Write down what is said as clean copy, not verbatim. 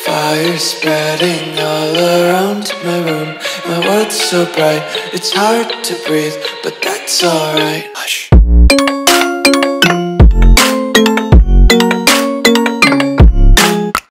Fire spreading all around my room. My world's so bright, it's hard to breathe, but that's alright.